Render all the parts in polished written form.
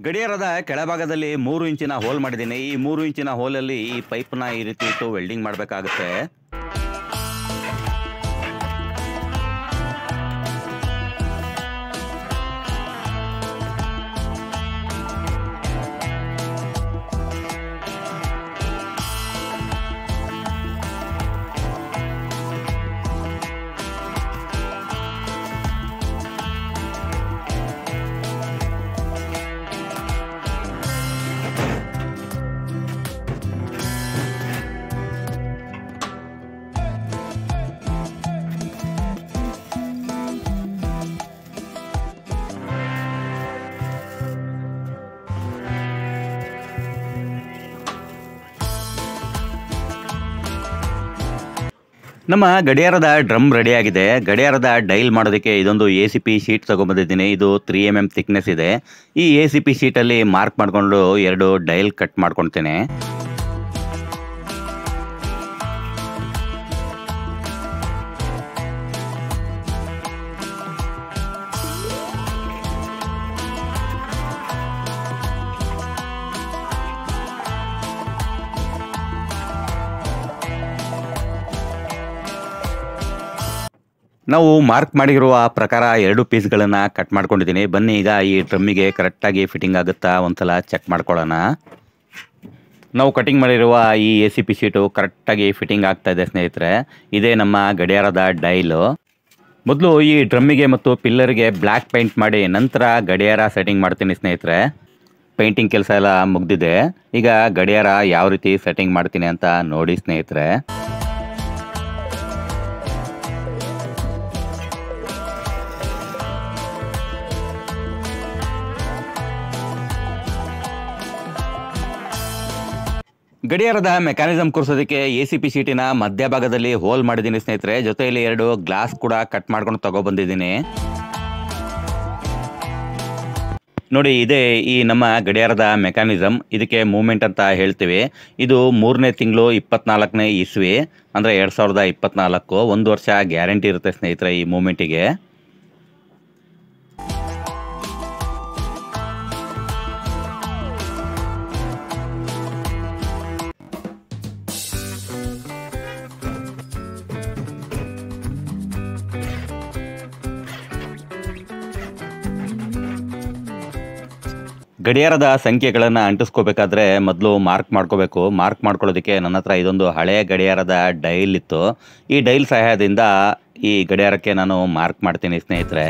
ಗಡಿಯಾರದ ಕೆಳಭಾಗದಲ್ಲಿ 3 ಇಂಚಿನ ಹೋಲ್ ಮಾಡಿದ್ದೀನಿ. ಈ 3 ಇಂಚಿನ ಹೋಲಲ್ಲಿ ಈ ಪೈಪ್ನ ಈ ರೀತಿ ಇಟ್ಟು ವೆಲ್ಡಿಂಗ್ ಮಾಡಬೇಕಾಗುತ್ತೆ. ನಮ್ಮ ಗಡಿಯಾರದ ಡ್ರಮ್ ರೆಡಿ ಆಗಿದೆ. ಗಡಿಯಾರದ ಡೈಲ್ ಮಾಡೋದಕ್ಕೆ ಇದೊಂದು ACP ಶೀಟ್ ತಗೊಂಡ್ಬಂದಿದ್ದೀನಿ. ಇದು 3 mm ಥಿಕ್ನೆಸ್ ಇದೆ. ಈ ACP ಶೀಟಲ್ಲಿ ಮಾರ್ಕ್ ಮಾಡಿಕೊಂಡು 2 ಡೈಲ್ ಕಟ್ ಮಾಡ್ಕೊಳ್ತೇನೆ. ನಾವು ಮಾರ್ಕ್ ಮಾಡಿರುವ ಪ್ರಕಾರ 2 ಪೀಸ್ಗಳನ್ನು ಕಟ್ ಮಾಡ್ಕೊಂಡಿದ್ದೀನಿ. ಬನ್ನಿ ಈಗ ಈ ಡ್ರಮ್ಮಿಗೆ ಕರೆಕ್ಟಾಗಿ ಫಿಟ್ಟಿಂಗ್ ಆಗುತ್ತಾ ಒಂದ್ಸಲ ಚೆಕ್ ಮಾಡ್ಕೊಳ್ಳೋಣ. ನಾವು ಕಟಿಂಗ್ ಮಾಡಿರುವ ಈ ACP ಶೀಟು ಕರೆಕ್ಟಾಗಿ ಫಿಟ್ಟಿಂಗ್ ಆಗ್ತಾ ಇದೆ ಸ್ನೇಹಿತರೆ. ಇದೇ ನಮ್ಮ ಗಡಿಯಾರದ ಡೈಲು. ಮೊದಲು ಈ ಡ್ರಮ್ಮಿಗೆ ಮತ್ತು ಪಿಲ್ಲರ್ಗೆ ಬ್ಲ್ಯಾಕ್ ಪೇಂಟ್ ಮಾಡಿ ನಂತರ ಗಡಿಯಾರ ಸೆಟ್ಟಿಂಗ್ ಮಾಡ್ತೀನಿ ಸ್ನೇಹಿತರೆ. ಪೇಂಟಿಂಗ್ ಕೆಲಸ ಎಲ್ಲ ಮುಗ್ದಿದೆ. ಈಗ ಗಡಿಯಾರ ಯಾವ ರೀತಿ ಸೆಟ್ಟಿಂಗ್ ಮಾಡ್ತೀನಿ ಅಂತ ನೋಡಿ ಸ್ನೇಹಿತರೆ. ಗಡಿಯಾರದ ಮೆಕ್ಯಾನಿಸಮ್ ಕೂರಿಸೋದಕ್ಕೆ ACP ಶೀಟಿನ ಮಧ್ಯಭಾಗದಲ್ಲಿ ಹೋಲ್ ಮಾಡಿದ್ದೀನಿ ಸ್ನೇಹಿತರೆ. ಜೊತೆಯಲ್ಲಿ 2 ಗ್ಲಾಸ್ ಕೂಡ ಕಟ್ ಮಾಡ್ಕೊಂಡು ತಗೊಬಂದಿದ್ದೀನಿ. ನೋಡಿ, ಇದೇ ಈ ನಮ್ಮ ಗಡಿಯಾರದ ಮೆಕ್ಯಾನಿಸಮ್. ಇದಕ್ಕೆ ಮೂವ್ಮೆಂಟ್ ಅಂತ ಹೇಳ್ತೀವಿ. ಇದು 3ನೇ ತಿಂಗಳು 24ನೇ ಇಸ್ವಿ ಅಂದರೆ 2024. 1 ವರ್ಷ ಗ್ಯಾರಂಟಿ ಇರುತ್ತೆ ಸ್ನೇಹಿತರೆ ಈ ಮೂವ್ಮೆಂಟಿಗೆ. ಗಡಿಯಾರದ ಸಂಖ್ಯೆಗಳನ್ನು ಅಂಟಿಸ್ಕೋಬೇಕಾದ್ರೆ ಮೊದಲು ಮಾರ್ಕ್ ಮಾಡ್ಕೋಬೇಕು. ಮಾರ್ಕ್ ಮಾಡ್ಕೊಳ್ಳೋದಕ್ಕೆ ನನ್ನ ಹತ್ರ ಇದೊಂದು ಹಳೆಯ ಗಡಿಯಾರದ ಡೈಲ್ ಇತ್ತು. ಈ ಡೈಲ್ ಸಹಾಯದಿಂದ ಈ ಗಡಿಯಾರಕ್ಕೆ ನಾನು ಮಾರ್ಕ್ ಮಾಡ್ತೀನಿ ಸ್ನೇಹಿತರೆ.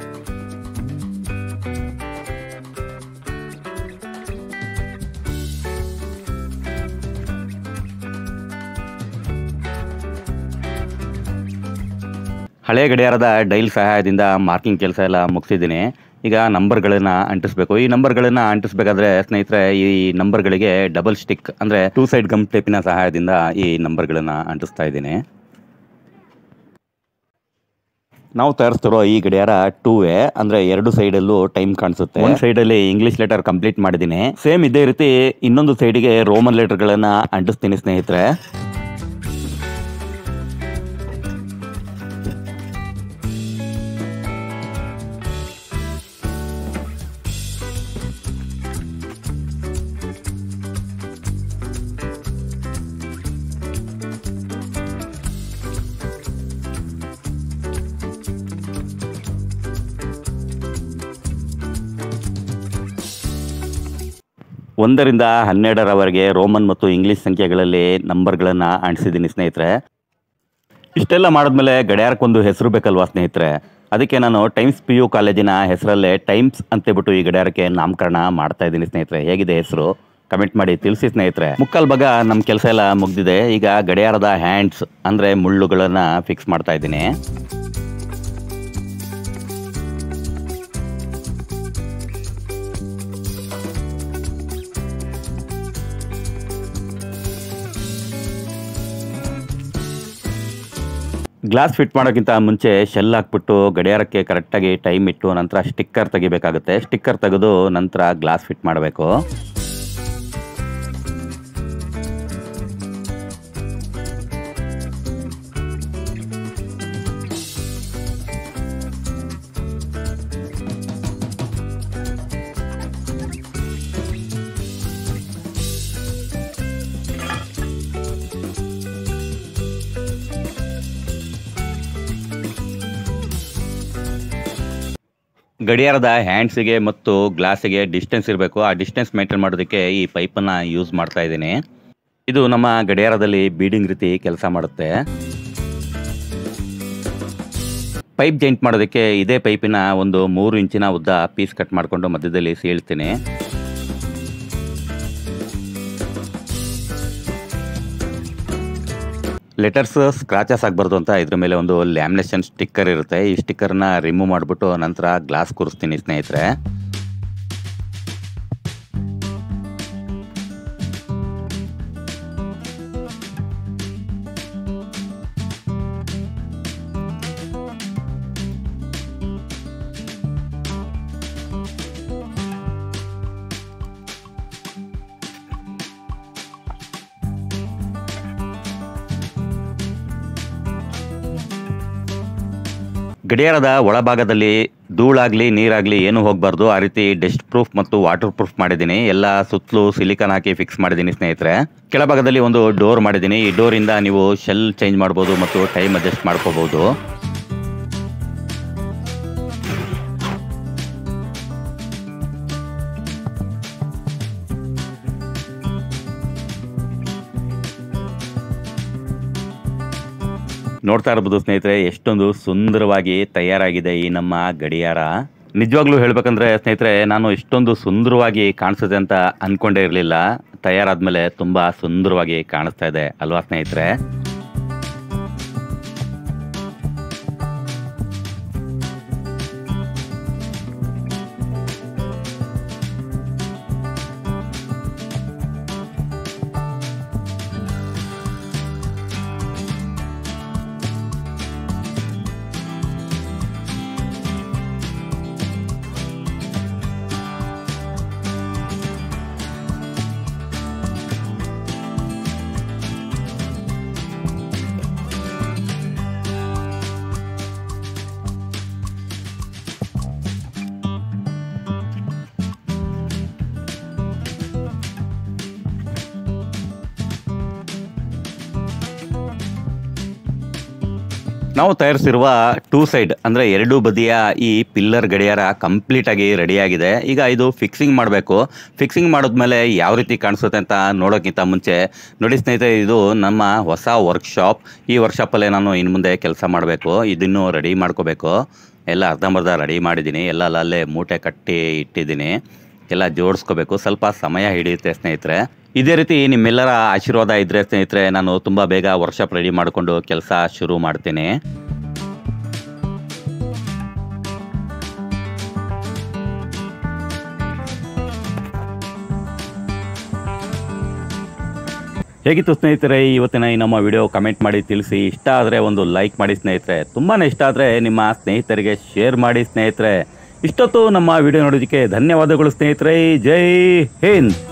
ಹಳೆಯ ಗಡಿಯಾರದ ಡೈಲ್ ಸಹಾಯದಿಂದ ಮಾರ್ಕಿಂಗ್ ಕೆಲಸ ಎಲ್ಲ ಮುಗಿಸಿದ್ದೀನಿ. ಈಗ ನಂಬರ್ಗಳನ್ನು ಅಂಟಿಸ್ಬೇಕು. ಈ ನಂಬರ್ಗಳನ್ನು ಅಂಟಿಸ್ಬೇಕಾದ್ರೆ ಸ್ನೇಹಿತರೆ ಈ ನಂಬರ್ಗಳಿಗೆ ಡಬಲ್ ಸ್ಟಿಕ್ ಅಂದರೆ 2 ಸೈಡ್ ಗಮ್ ಟೇಪಿನ ಸಹಾಯದಿಂದ ಈ ನಂಬರ್ಗಳನ್ನು ಅಂಟಿಸ್ತಾ ಇದ್ದೀನಿ. ನಾವು ತಯಾರಿಸ್ತಿರೋ ಈ ಗಡಿಯಾರ 2A ಅಂದರೆ 2 ಸೈಡಲ್ಲೂ ಟೈಮ್ ಕಾಣಿಸುತ್ತೆ. ಒಂದು ಸೈಡಲ್ಲಿ ಇಂಗ್ಲಿಷ್ ಲೆಟರ್ ಕಂಪ್ಲೀಟ್ ಮಾಡಿದ್ದೀನಿ. ಸೇಮ್ ಇದೇ ರೀತಿ ಇನ್ನೊಂದು ಸೈಡಿಗೆ ರೋಮನ್ ಲೆಟರ್ಗಳನ್ನು ಅಂಟಿಸ್ತೀನಿ ಸ್ನೇಹಿತರೆ. ಒಂದರಿಂದ 12ರವರೆಗೆ ರೋಮನ್ ಮತ್ತು ಇಂಗ್ಲಿಷ್ ಸಂಖ್ಯೆಗಳಲ್ಲಿ ನಂಬರ್ಗಳನ್ನು ಅಂಟಿಸಿದ್ದೀನಿ ಸ್ನೇಹಿತರೆ. ಇಷ್ಟೆಲ್ಲ ಮಾಡಿದ್ಮೇಲೆ ಗಡಿಯಾರಕ್ಕೊಂದು ಹೆಸರು ಬೇಕಲ್ವಾ ಸ್ನೇಹಿತರೆ. ಅದಕ್ಕೆ ನಾನು ಟೈಮ್ಸ್ PU ಕಾಲೇಜಿನ ಹೆಸರಲ್ಲೇ ಟೈಮ್ಸ್ ಅಂತೇಳ್ಬಿಟ್ಟು ಈ ಗಡಿಯಾರಕ್ಕೆ ನಾಮಕರಣ ಮಾಡ್ತಾ ಇದ್ದೀನಿ ಸ್ನೇಹಿತರೆ. ಹೇಗಿದೆ ಹೆಸರು ಕಮೆಂಟ್ ಮಾಡಿ ತಿಳಿಸಿ ಸ್ನೇಹಿತರೆ. ಮುಕ್ಕಾಲು ಭಾಗ ನಮ್ಮ ಕೆಲಸ ಎಲ್ಲ ಮುಗ್ದಿದೆ. ಈಗ ಗಡಿಯಾರದ ಹ್ಯಾಂಡ್ಸ್ ಅಂದರೆ ಮುಳ್ಳುಗಳನ್ನು ಫಿಕ್ಸ್ ಮಾಡ್ತಾ ಇದ್ದೀನಿ. ಗ್ಲಾಸ್ ಫಿಟ್ ಮಾಡೋಕ್ಕಿಂತ ಮುಂಚೆ ಶೆಲ್ ಹಾಕ್ಬಿಟ್ಟು ಗಡಿಯಾರಕ್ಕೆ ಕರೆಕ್ಟಾಗಿ ಟೈಮ್ ಇಟ್ಟು ನಂತರ ಸ್ಟಿಕ್ಕರ್ ತೆಗಿಬೇಕಾಗುತ್ತೆ. ಸ್ಟಿಕ್ಕರ್ ತೆಗೆದು ನಂತರ ಗ್ಲಾಸ್ ಫಿಟ್ ಮಾಡಬೇಕು. ಗಡಿಯಾರದ ಹ್ಯಾಂಡ್ಸಿಗೆ ಮತ್ತು ಗ್ಲಾಸಿಗೆ ಡಿಸ್ಟೆನ್ಸ್ ಇರಬೇಕು. ಆ ಡಿಸ್ಟೆನ್ಸ್ ಮೇಂಟೈನ್ ಮಾಡೋದಕ್ಕೆ ಈ ಪೈಪನ್ನು ಯೂಸ್ ಮಾಡ್ತಾ ಇದ್ದೀನಿ. ಇದು ನಮ್ಮ ಗಡಿಯಾರದಲ್ಲಿ ಬೀಡಿಂಗ್ ರೀತಿ ಕೆಲಸ ಮಾಡುತ್ತೆ. ಪೈಪ್ ಜಾಯಿಂಟ್ ಮಾಡೋದಕ್ಕೆ ಇದೇ ಪೈಪಿನ ಒಂದು 3 ಇಂಚಿನ ಉದ್ದ ಪೀಸ್ ಕಟ್ ಮಾಡಿಕೊಂಡು ಮಧ್ಯದಲ್ಲಿ ಸೀಳ್ತೀನಿ. ಲೆಟರ್ಸ್ ಸ್ಕ್ರಾಚಸ್ ಆಗಬಾರ್ದು ಅಂತ ಇದ್ರ ಮೇಲೆ ಒಂದು ಲ್ಯಾಮಿನೇಷನ್ ಸ್ಟಿಕ್ಕರ್ ಇರುತ್ತೆ. ಈ ಸ್ಟಿಕ್ಕರ್ನ ರಿಮೂವ್ ಮಾಡಿಬಿಟ್ಟು ನಂತರ ಗ್ಲಾಸ್ ಕೂರಿಸ್ತೀನಿ ಸ್ನೇಹಿತರೆ. ಗಡಿಯಾರದ ಒಳಭಾಗದಲ್ಲಿ ಧೂಳಾಗಲಿ ನೀರಾಗಲಿ ಏನೂ ಹೋಗಬಾರ್ದು. ಆ ರೀತಿ ಡಸ್ಟ್ ಪ್ರೂಫ್ ಮತ್ತು ವಾಟರ್ ಪ್ರೂಫ್ ಮಾಡಿದ್ದೀನಿ. ಎಲ್ಲ ಸುತ್ತಲೂ ಸಿಲಿಕಾನ್ ಹಾಕಿ ಫಿಕ್ಸ್ ಮಾಡಿದ್ದೀನಿ ಸ್ನೇಹಿತರೆ. ಕೆಳಭಾಗದಲ್ಲಿ ಒಂದು ಡೋರ್ ಮಾಡಿದ್ದೀನಿ. ಈ ಡೋರಿಂದ ನೀವು ಶೆಲ್ ಚೇಂಜ್ ಮಾಡ್ಬೋದು ಮತ್ತು ಟೈಮ್ ಅಡ್ಜಸ್ಟ್ ಮಾಡ್ಕೋಬಹುದು. ನೋಡ್ತಾ ಇರ್ಬೋದು ಸ್ನೇಹಿತರೆ, ಎಷ್ಟೊಂದು ಸುಂದರವಾಗಿ ತಯಾರಾಗಿದೆ ಈ ನಮ್ಮ ಗಡಿಯಾರ. ನಿಜವಾಗ್ಲೂ ಹೇಳ್ಬೇಕಂದ್ರೆ ಸ್ನೇಹಿತರೆ, ನಾನು ಇಷ್ಟೊಂದು ಸುಂದರವಾಗಿ ಕಾಣಿಸುತ್ತೆ ಅಂತ ಅನ್ಕೊಂಡೇ ಇರಲಿಲ್ಲ. ತಯಾರಾದ್ಮೇಲೆ ತುಂಬಾ ಸುಂದರವಾಗಿ ಕಾಣಿಸ್ತಾ ಇದೆ ಅಲ್ವಾ ಸ್ನೇಹಿತರೆ? ನಾವು ತಯಾರಿಸಿರುವ 2 ಸೈಡ್ ಅಂದರೆ 2 ಬದಿಯ ಈ ಪಿಲ್ಲರ್ ಗಡಿಯಾರ ಕಂಪ್ಲೀಟಾಗಿ ರೆಡಿಯಾಗಿದೆ. ಈಗ ಇದು ಫಿಕ್ಸಿಂಗ್ ಮಾಡಬೇಕು. ಫಿಕ್ಸಿಂಗ್ ಮಾಡಿದ್ಮೇಲೆ ಯಾವ ರೀತಿ ಕಾಣಿಸುತ್ತೆ ಅಂತ ನೋಡೋಕ್ಕಿಂತ ಮುಂಚೆ ನೋಡಿ ಸ್ನೇಹಿತರೆ, ಇದು ನಮ್ಮ ಹೊಸ ವರ್ಕ್ಶಾಪ್. ಈ ವರ್ಕ್ಶಾಪಲ್ಲೇ ನಾನು ಇನ್ನು ಮುಂದೆ ಕೆಲಸ ಮಾಡಬೇಕು. ಇದನ್ನು ರೆಡಿ ಮಾಡ್ಕೋಬೇಕು. ಎಲ್ಲ ಅರ್ಧಂಬರ್ಧ ರೆಡಿ ಮಾಡಿದ್ದೀನಿ. ಎಲ್ಲ ಅಲ್ಲೇ ಮೂಟೆ ಕಟ್ಟಿ ಇಟ್ಟಿದ್ದೀನಿ. ಎಲ್ಲ ಜೋಡಿಸ್ಕೋಬೇಕು. ಸ್ವಲ್ಪ ಸಮಯ ಹಿಡಿಯುತ್ತೆ ಸ್ನೇಹಿತರೆ. ಇದೇ ರೀತಿ ನಿಮ್ಮೆಲ್ಲರ ಆಶೀರ್ವಾದ ಇದ್ದರೆ ಸ್ನೇಹಿತರೆ, ನಾನು ತುಂಬ ಬೇಗ ವರ್ಕ್ಶಾಪ್ ರೆಡಿ ಮಾಡಿಕೊಂಡು ಕೆಲಸ ಶುರು ಮಾಡ್ತೀನಿ. ಹೇಗಿತ್ತು ಸ್ನೇಹಿತರೆ ಇವತ್ತಿನ ಈ ನಮ್ಮ ವಿಡಿಯೋ? ಕಮೆಂಟ್ ಮಾಡಿ ತಿಳಿಸಿ. ಇಷ್ಟ ಆದರೆ ಒಂದು ಲೈಕ್ ಮಾಡಿ ಸ್ನೇಹಿತರೆ. ತುಂಬಾ ಇಷ್ಟ ಆದರೆ ನಿಮ್ಮ ಸ್ನೇಹಿತರಿಗೆ ಶೇರ್ ಮಾಡಿ ಸ್ನೇಹಿತರೆ. ಇಷ್ಟೊತ್ತು ನಮ್ಮ ವಿಡಿಯೋ ನೋಡೋದಕ್ಕೆ ಧನ್ಯವಾದಗಳು ಸ್ನೇಹಿತರೆ. ಜೈ ಹಿಂದ್.